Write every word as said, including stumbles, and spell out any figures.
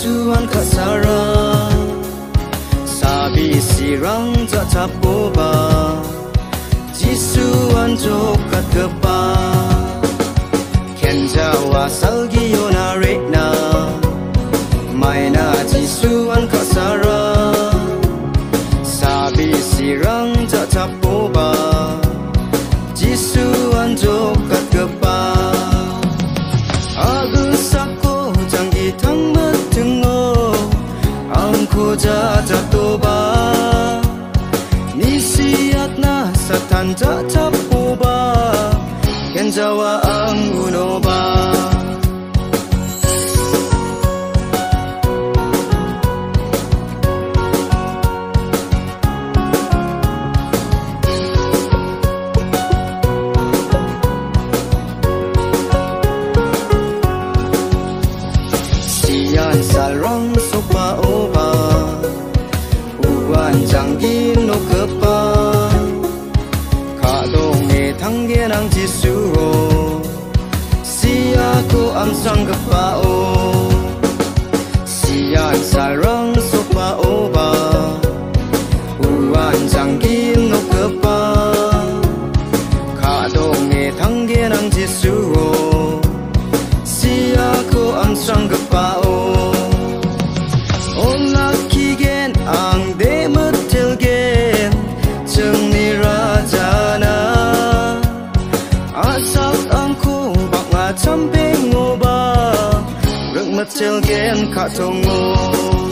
Jisu an kasara sabi sirang jatapoba Jisu an jokat kepa kenjawa salgi yona rekna maina Jisu an kasara sabi sirang jatapoba Jisu an jokat kepa agusako jangi thang matungo angko jajatoba nisiat na satan jatapoba kenjawa ang unoba sian sarang sopa oba uwan jangi no kepa kadonge thanggenang Jisu siaku amsang kepao sian sarang sopa oba uwan jangi no kepa kadonge thanggenang Jisu siaku amsang kepao om nakigen ang demetelgen jengni rajana asal angku bak ngacamping ngoba rek metelgen katongo